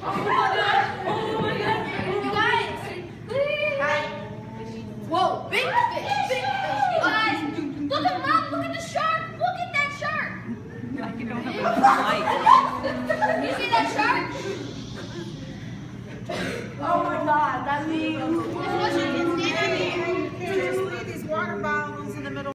Oh my god! Oh my god! You guys! Hi. Whoa! Big fish! Big fish! You guys! Look at Mom! Look at the shark! Look at that shark! Like you don't have a light. You see that shark? Oh my god, that means... This was